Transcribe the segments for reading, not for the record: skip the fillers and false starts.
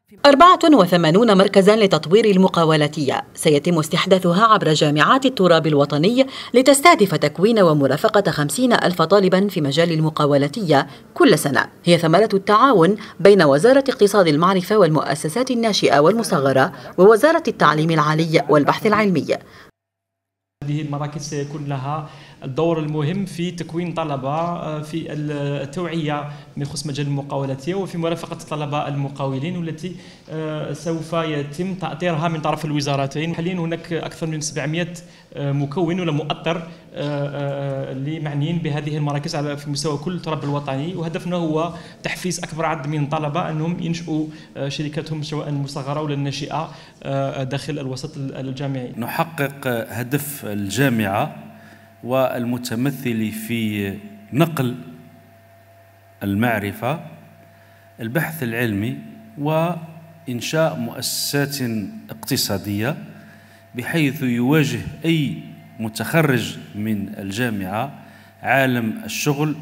84 مركزاً لتطوير المقاولاتية سيتم استحداثها عبر جامعات التراب الوطني لتستهدف تكوين ومرافقة 50,000 طالباً في مجال المقاولاتية كل سنة. هي ثمرة التعاون بين وزارة اقتصاد المعرفة والمؤسسات الناشئة والمصغرة ووزارة التعليم العالي والبحث العلمي. هذه المراكز سيكون لها الدور المهم في تكوين طلبة في التوعية من خصوص مجال المقاولاتية وفي مرافقة الطلبة المقاولين، والتي سوف يتم تأطيرها من طرف الوزارتين. حاليا هناك أكثر من 700 مكون ولا مؤطر لمعنيين بهذه المراكز في مستوى كل التراب الوطني، وهدفنا هو تحفيز أكبر عدد من الطلبة أنهم ينشئوا شركاتهم سواء مصغرة ولا الناشئة داخل الوسط الجامعي. نحقق هدف الجامعة والمتمثل في نقل المعرفة، البحث العلمي، وإنشاء مؤسسات اقتصادية بحيث يواجه أي متخرج من الجامعة عالم الشغل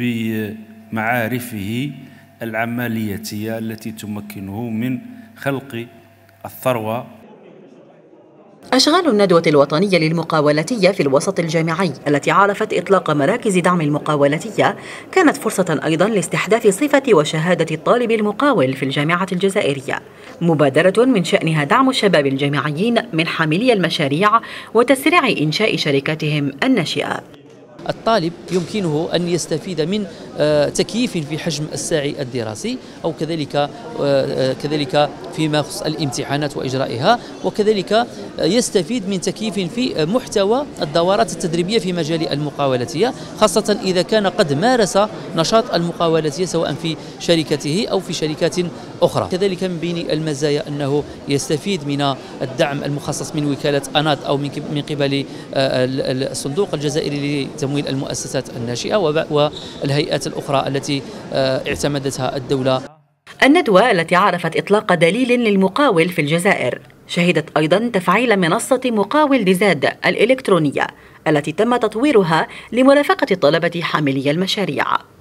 بمعارفه العملياتية التي تمكنه من خلق الثروة. أشغال الندوة الوطنية للمقاولاتية في الوسط الجامعي التي عرفت إطلاق مراكز دعم المقاولاتية كانت فرصة أيضا لاستحداث صفة وشهادة الطالب المقاول في الجامعة الجزائرية، مبادرة من شأنها دعم الشباب الجامعيين من حاملي المشاريع وتسريع إنشاء شركاتهم الناشئة. الطالب يمكنه أن يستفيد من تكييف في حجم الساعي الدراسي، أو كذلك فيما يخص الامتحانات وإجرائها، وكذلك يستفيد من تكييف في محتوى الدورات التدريبية في مجال المقاولاتية، خاصة إذا كان قد مارس نشاط المقاولاتية سواء في شركته أو في شركات أخرى. كذلك من بين المزايا أنه يستفيد من الدعم المخصص من وكالة أناض أو من قبل الصندوق الجزائري لتمويل المؤسسات الناشئة والهيئات الأخرى التي اعتمدتها الدولة. الندوة التي عرفت إطلاق دليل للمقاول في الجزائر شهدت أيضا تفعيل منصة مقاول ديزاد الإلكترونية التي تم تطويرها لمرافقة الطلبة حاملي المشاريع.